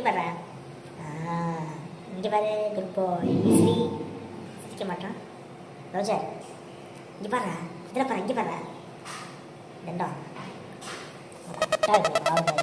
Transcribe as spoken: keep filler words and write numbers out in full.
பாரு. இங்கே பாரு, குட் பாய். ஸ்ரீ சிரிக்க மாட்டான். ரோஜர் இங்கே பாரு, இதில் பாரு, இங்கே பாரு. ரெண்டா